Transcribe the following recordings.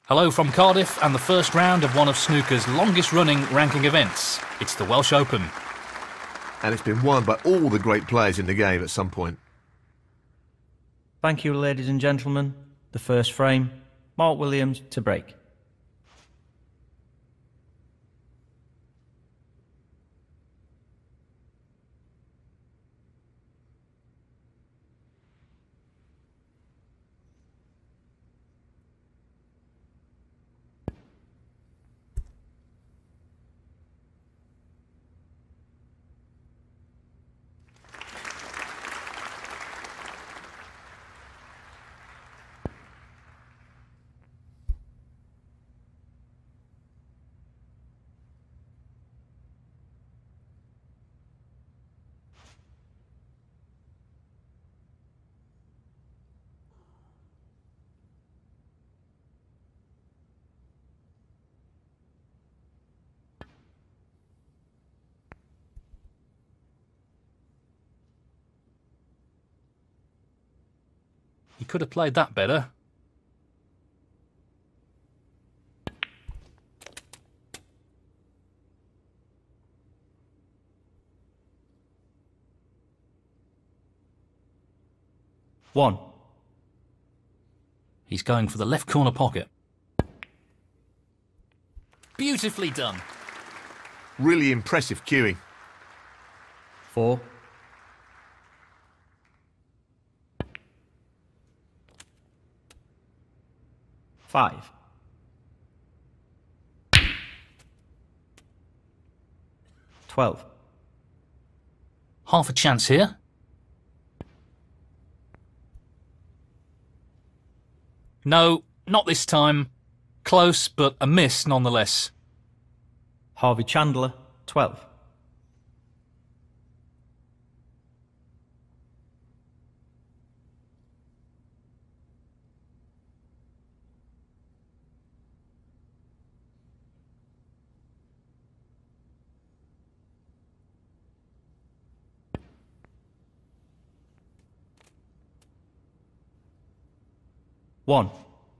Hello from Cardiff and the first round of one of snooker's longest running ranking events. It's the Welsh Open. And it's been won by all the great players in the game at some point. Thank you, ladies and gentlemen. The first frame, Mark Williams to break. He could have played that better. One. He's going for the left corner pocket. Beautifully done. Really impressive cueing. 4. 5. 12. Half a chance here. No, not this time. Close, but a miss nonetheless. Harvey Chandler, 12. One.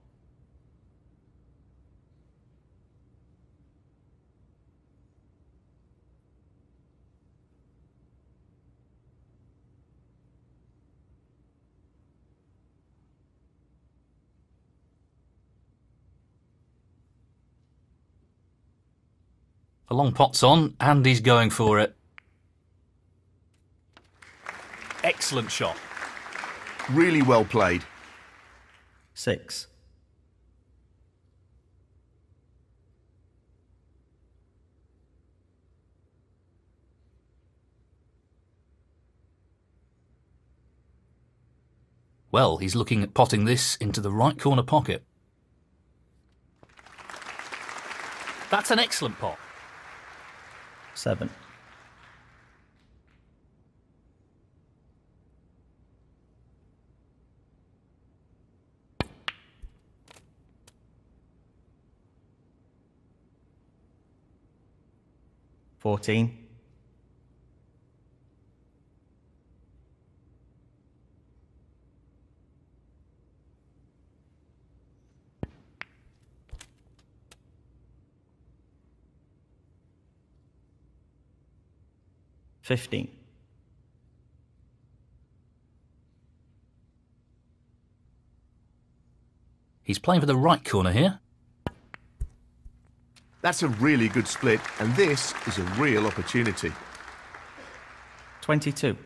The long pot's on, and he's going for it. Excellent shot. Really well played. 6. 'Well, he's looking at potting this into the right corner pocket. That's an excellent pot. 7. 14. 15. 'He's playing for the right corner here. That's a really good split, and this is a real opportunity. 22.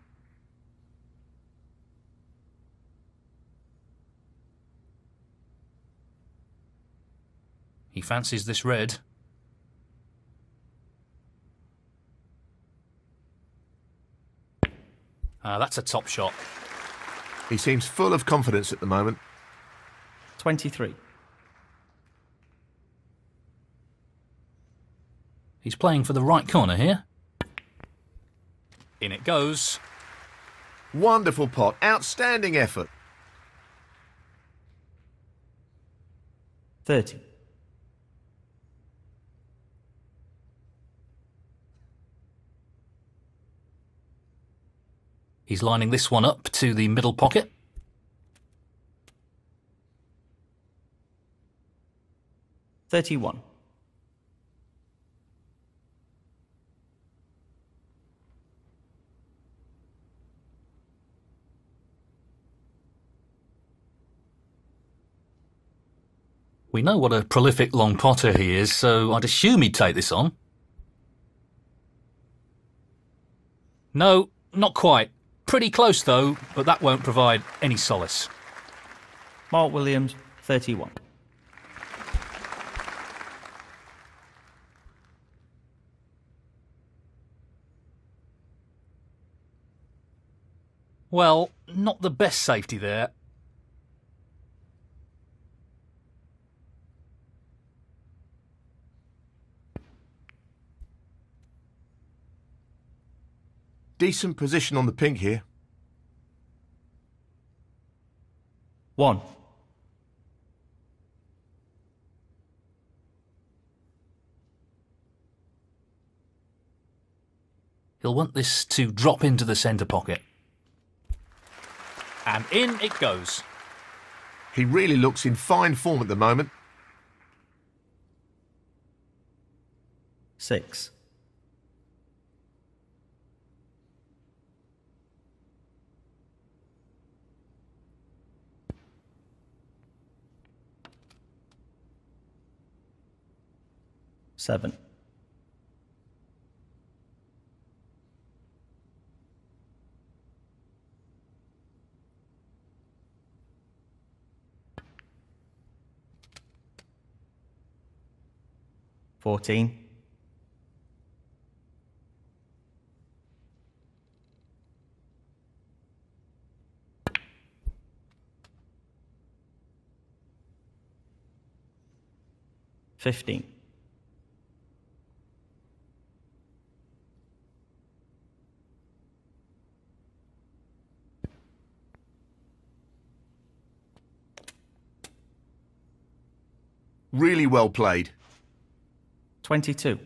He fancies this red. That's a top shot. He seems full of confidence at the moment. 23. He's playing for the right corner here. In it goes. Wonderful pot. Outstanding effort. 30. He's lining this one up to the middle pocket. 31. We know what a prolific long potter he is, so I'd assume he'd take this on. No, not quite. Pretty close though, but that won't provide any solace. Mark Williams, 31. Well, not the best safety there. Decent position on the pink here. 1. He'll want this to drop into the centre pocket. And in it goes. He really looks in fine form at the moment. 6. Seven. 14. 15. 'Really well played. 22.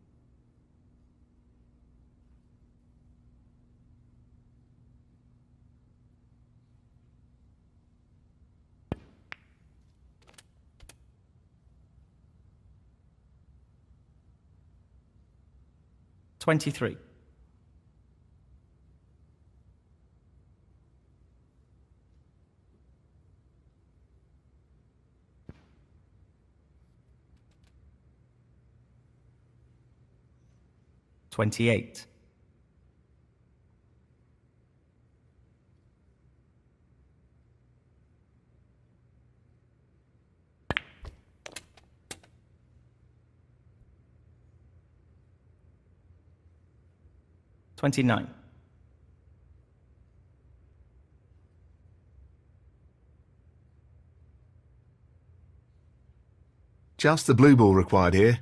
23. 28. 29. 'Just the blue ball required here.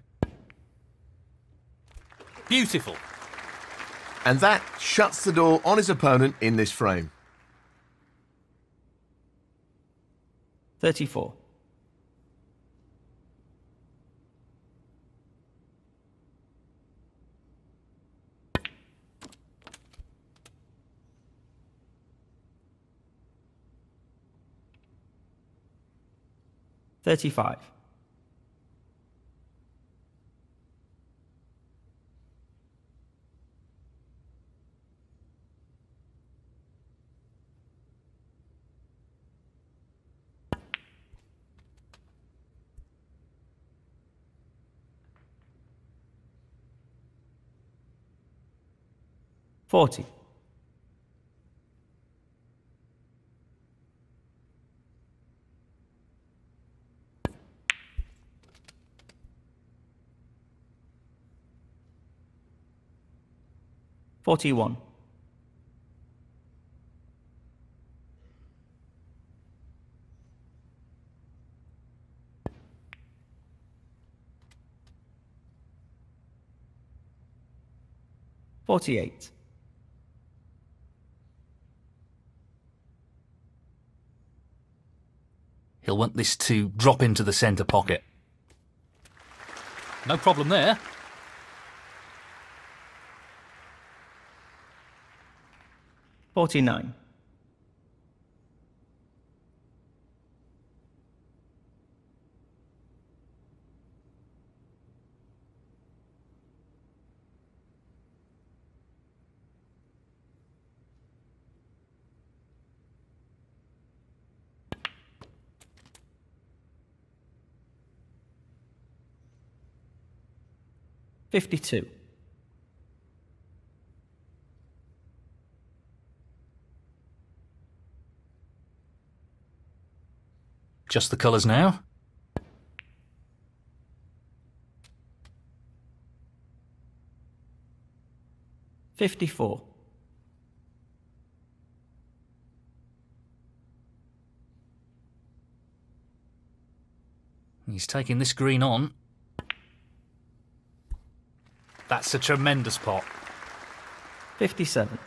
Beautiful. And that shuts the door on his opponent in this frame. 34. 35. 40. 41. 48. 'He'll want this to drop into the centre pocket. No problem there. 49. 52. Just the colours now. $54. He's taking this green on. That's a tremendous pot. 57.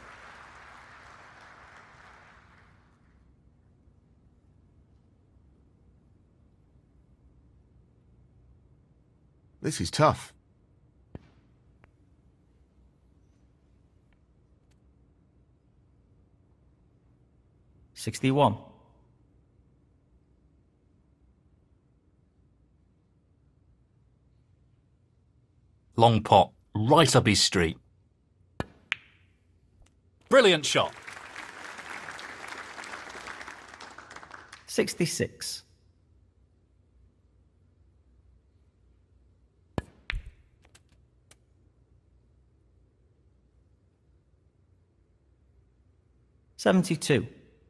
This is tough. $61. Long pot, right up his street. Brilliant shot. 66. $72.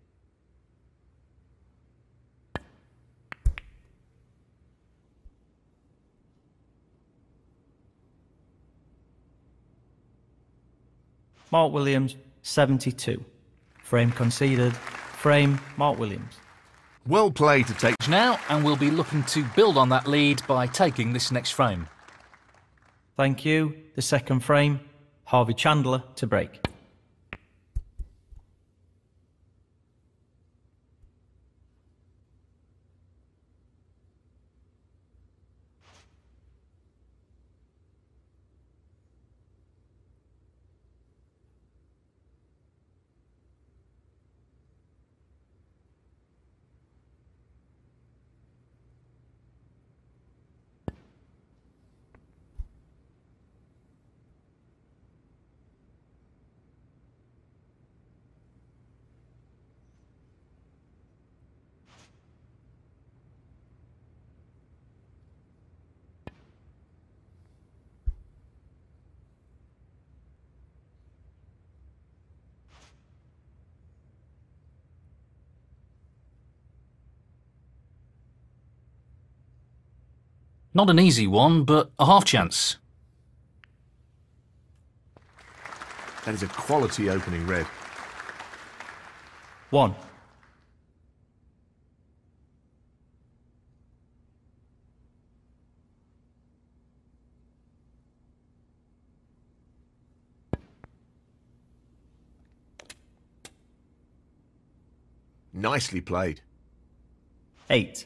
Mark Williams, 72. Frame conceded. Frame, Mark Williams. Well played to take. Now, and we'll be looking to build on that lead by taking this next frame. Thank you. The second frame, Harvey Chandler to break. Not an easy one, but a half chance. That is a quality opening red. 1. Nicely played. 8.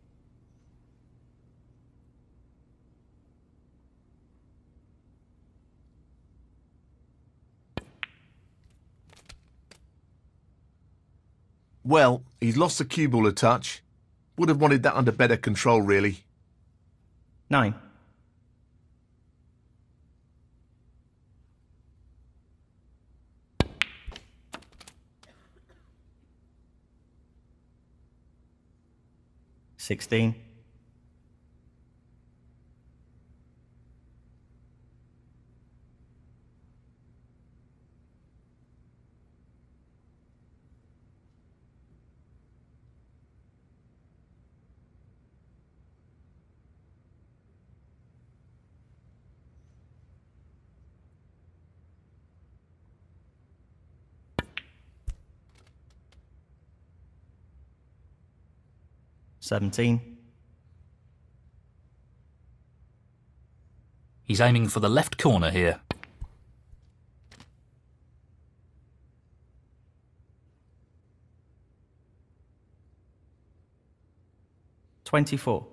Well, he's lost the cue ball a touch. Would have wanted that under better control, really. 9. $16. $17. He's aiming for the left corner here. $24.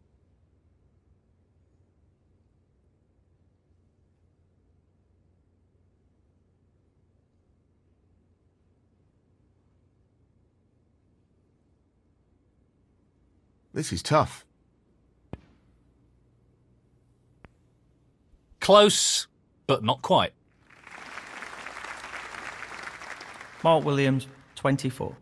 This is tough. Close, but not quite. Mark Williams, 24.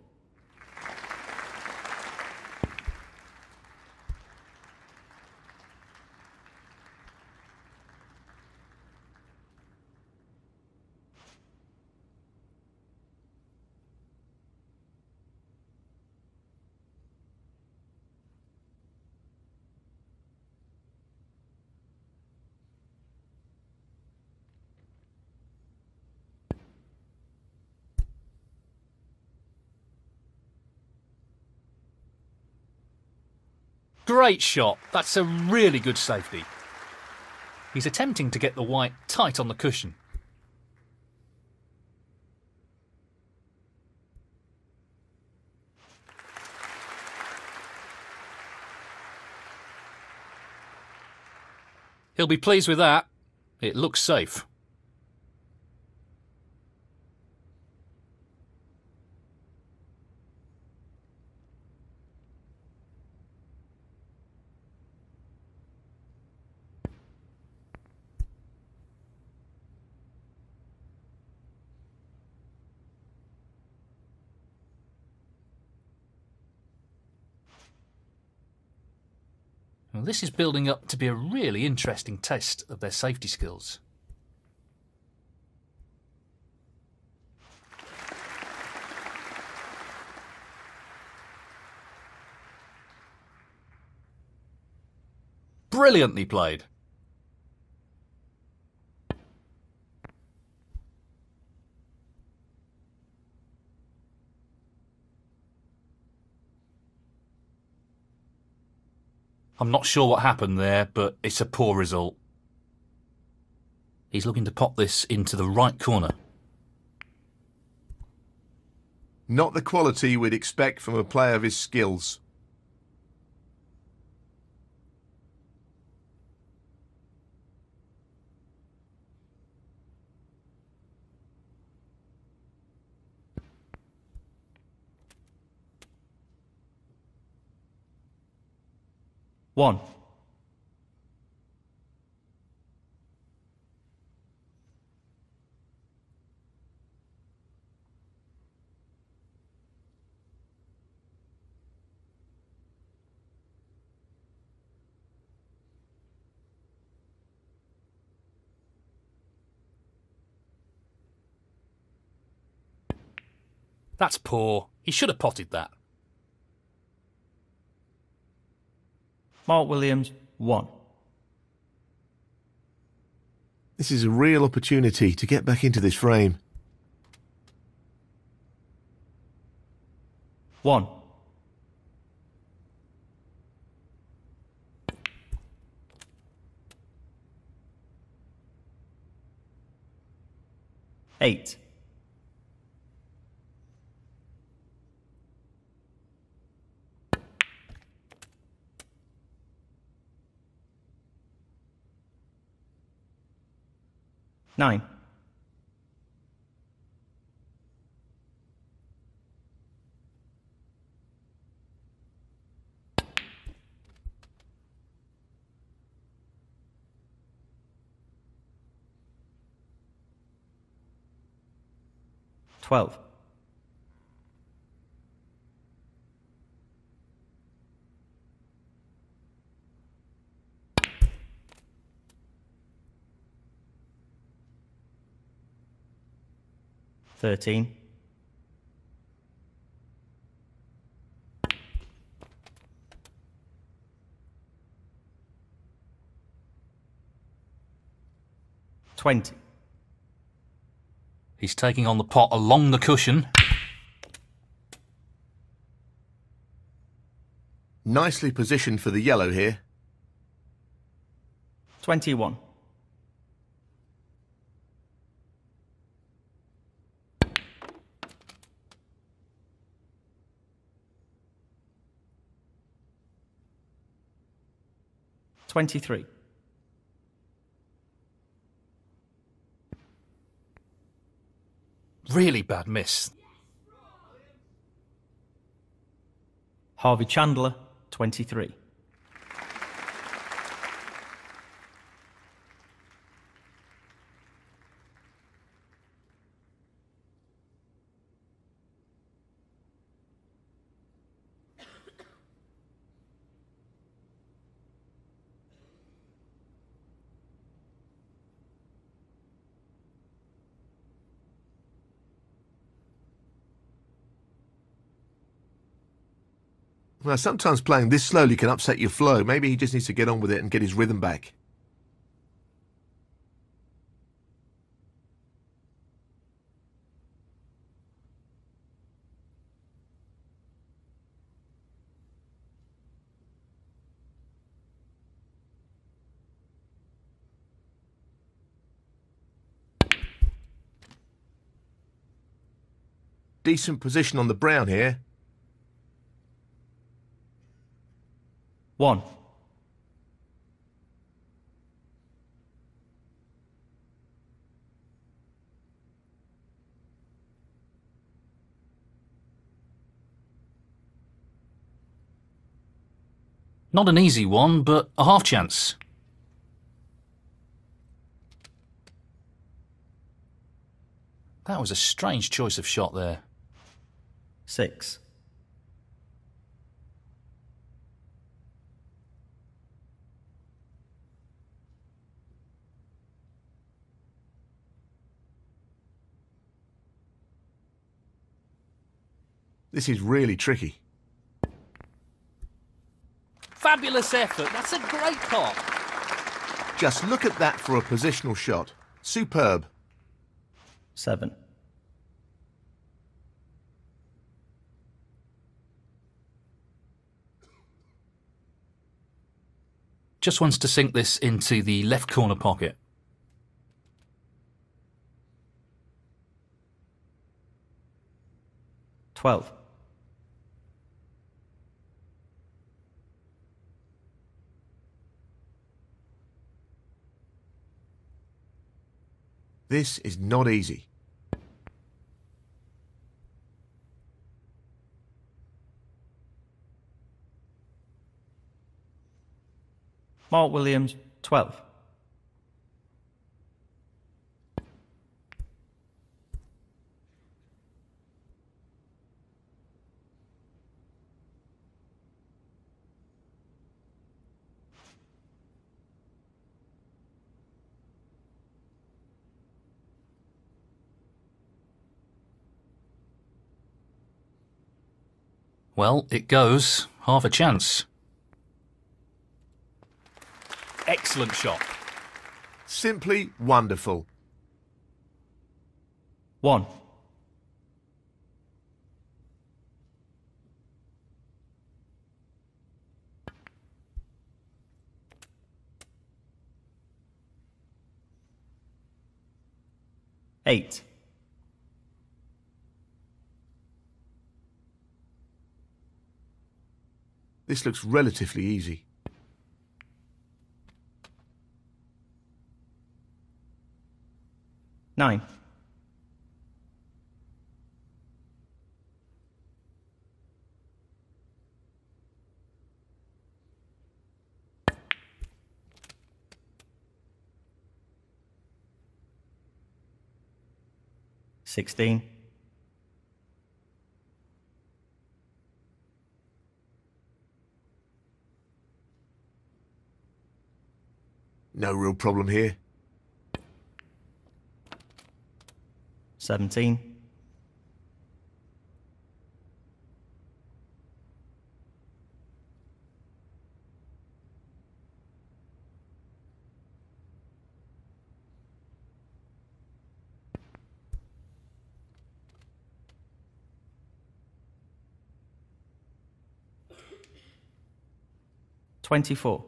Great shot. That's a really good safety. He's attempting to get the white tight on the cushion. He'll be pleased with that. It looks safe. Well, this is building up to be a really interesting test of their safety skills. Brilliantly played. I'm not sure what happened there, but it's a poor result. He's looking to pop this into the right corner. Not the quality we'd expect from a player of his skills. One. That's poor. He should have potted that. Mark Williams, 1. This is a real opportunity to get back into this frame. 1. Eight. Nine. Twelve. Thirteen. $20. He's taking on the pot along the cushion. Nicely positioned for the yellow here. 21. $23. Really bad miss. Harvey Chandler, 23. Well, sometimes playing this slowly can upset your flow. Maybe he just needs to get on with it and get his rhythm back. Decent position on the brown here. 1. Not an easy one, but a half chance. That was a strange choice of shot there. 6. This is really tricky. Fabulous effort. That's a great pot. Just look at that for a positional shot. Superb. 7. Just wants to sink this into the left corner pocket. 12. This is not easy. Mark Williams, 12. Well, it goes. Half a chance. Excellent shot. Simply wonderful. 1. Eight. This looks relatively easy. 9. Sixteen. No real problem here. 17. $24.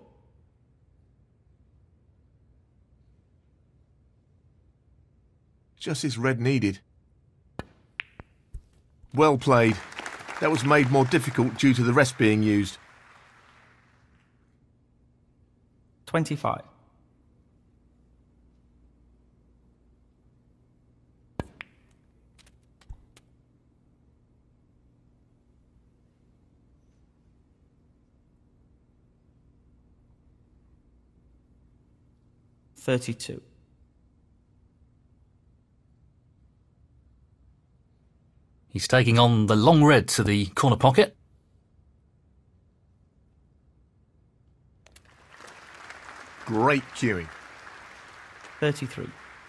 Just this red needed. Well played. That was made more difficult due to the rest being used. 25. $32. He's taking on the long red to the corner pocket. Great cueing. 33.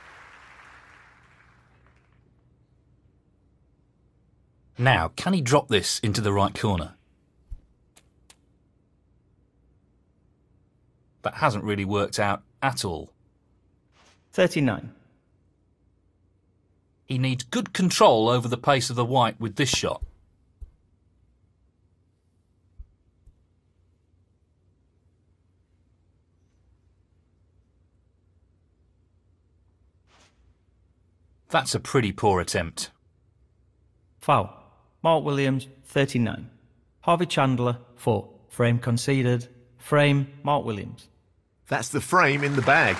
Now, can he drop this into the right corner? That hasn't really worked out at all. 39. He needs good control over the pace of the white with this shot. That's a pretty poor attempt. Foul. Mark Williams, 39. Harvey Chandler, 4. Frame conceded. Frame, Mark Williams. That's the frame in the bag.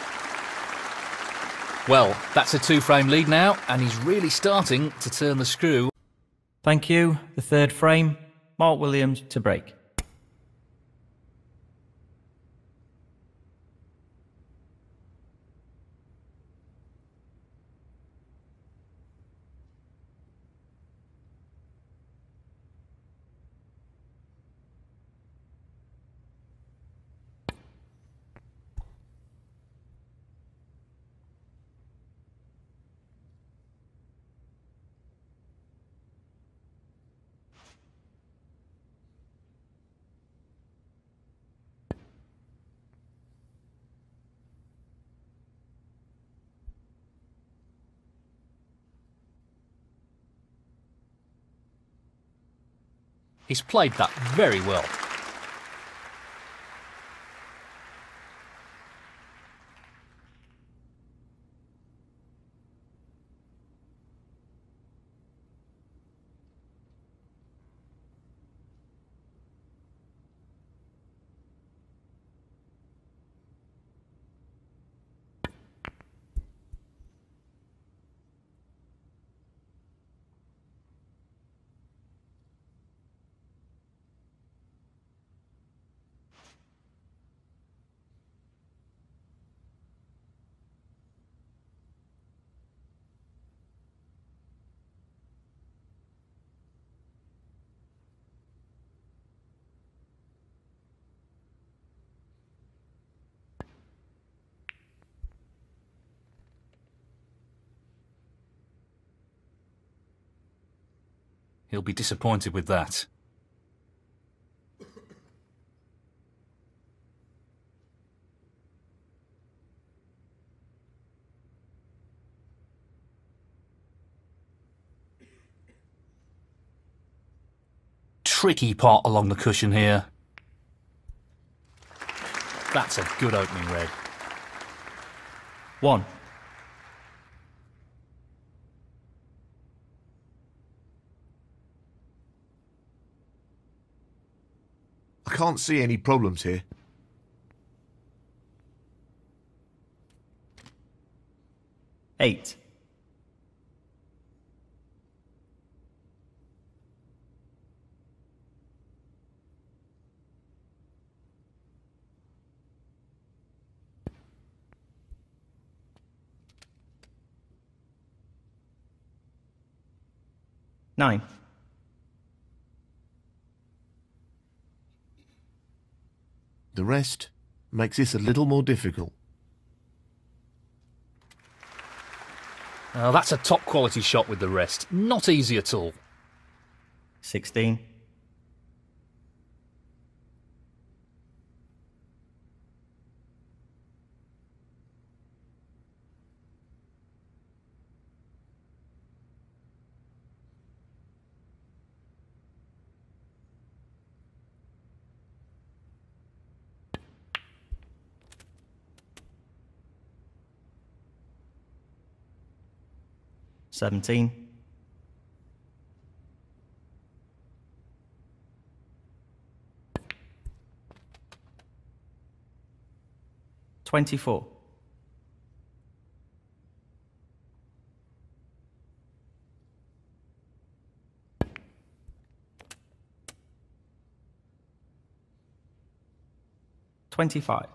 Well, that's a 2-frame lead now, and he's really starting to turn the screw. Thank you. The third frame, Mark Williams to break. He's played that very well. He'll be disappointed with that. Tricky pot along the cushion here. That's a good opening red. 1. I can't see any problems here. 8. 9. The rest makes this a little more difficult. Oh, that's a top quality shot with the rest. Not easy at all. 16. 17. 24. 25.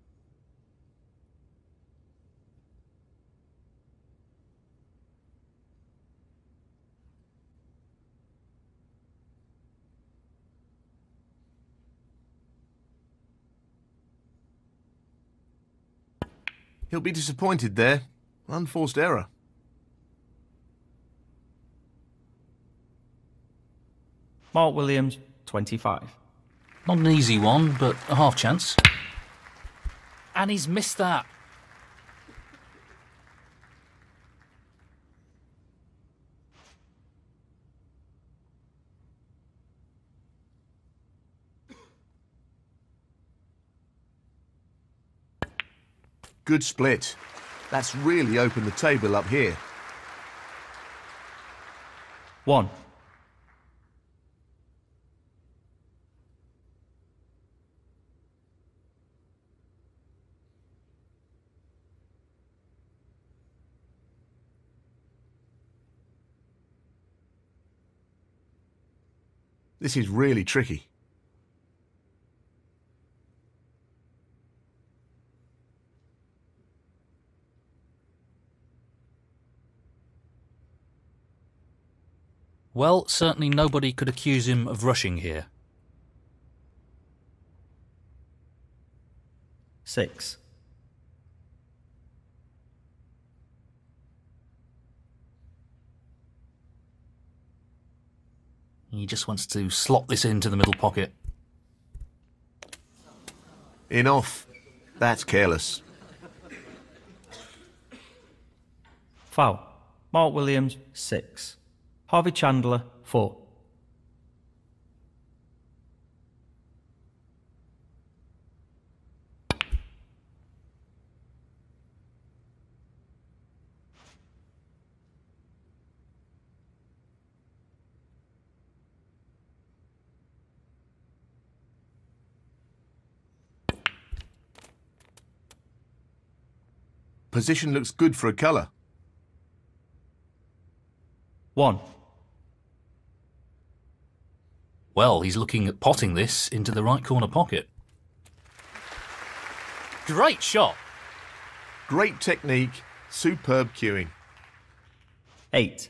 He'll be disappointed there. Unforced error. Mark Williams, 25. Not an easy one, but a half chance. And he's missed that. Good split. That's really opened the table up here. 1. This is really tricky. Well, certainly nobody could accuse him of rushing here. 6. He just wants to slot this into the middle pocket. In off. That's careless. Foul. Mark Williams, 6. Harvey Chandler, 4. Position looks good for a colour. 1. Well, he's looking at potting this into the right corner pocket. Great shot! Great technique, superb cueing. 8.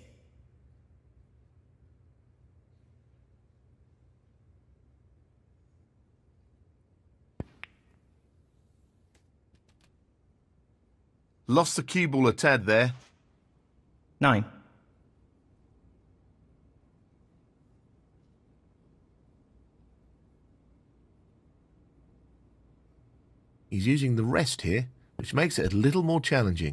Lost the cue ball a tad there. 9. He's using the rest here, which makes it a little more challenging.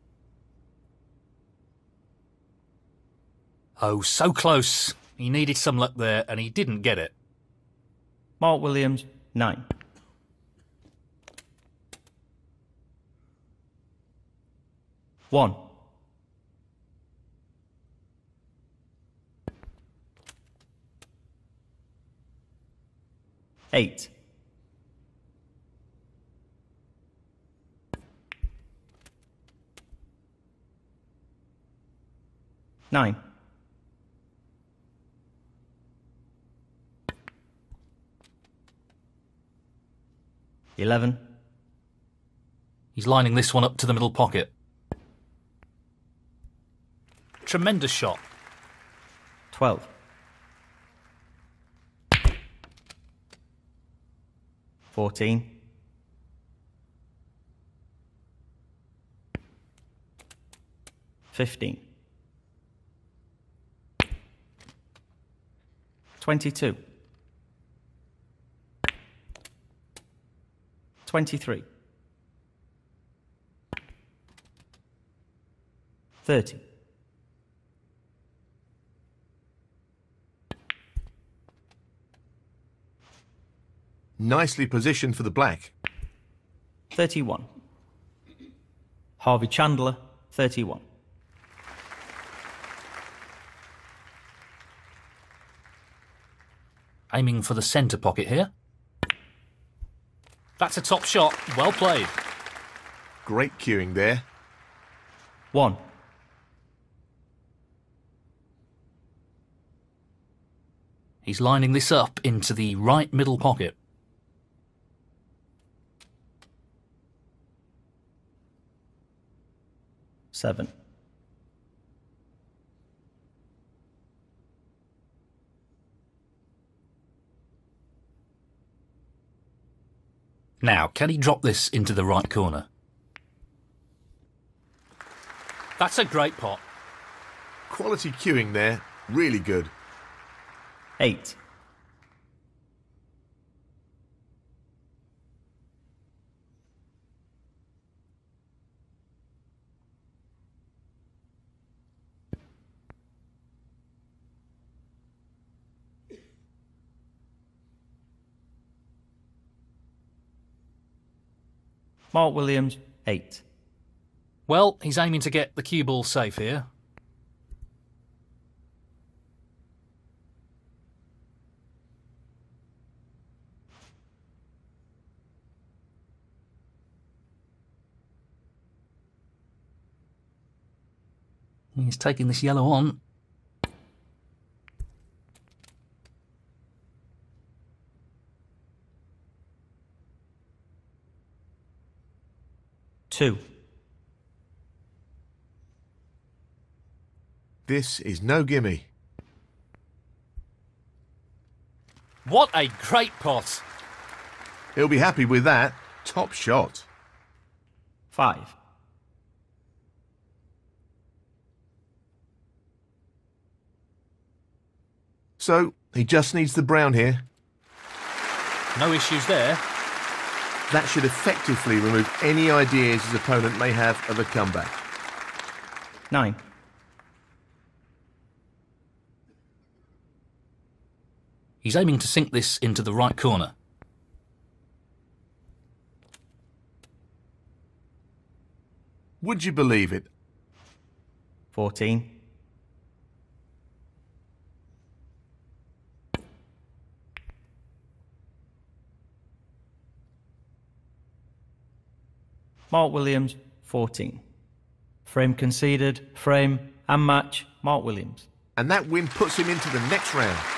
Oh, so close. He needed some luck there, and he didn't get it. Mark Williams, 9. 1. 8. 9. 11. He's lining this one up to the middle pocket. Tremendous shot. 12. 14. 15. 22. 23. 30. 'Nicely positioned for the black. 31. Harvey Chandler, 31. Aiming for the centre pocket here. That's a top shot. Well played. Great cueing there. 1. He's lining this up into the right middle pocket. 7. Now, can he drop this into the right corner? That's a great pot. Quality cueing there. Really good. 8. Mark Williams, 8. Well, he's aiming to get the cue ball safe here. He's taking this yellow on. Two. This is no gimme. What a great pot! He'll be happy with that. Top shot. 5. So, he just needs the brown here. No issues there. That should effectively remove any ideas his opponent may have of a comeback. 9. He's aiming to sink this into the right corner. Would you believe it? 14. Mark Williams, 14. Frame conceded, frame and match, Mark Williams. And that win puts him into the next round.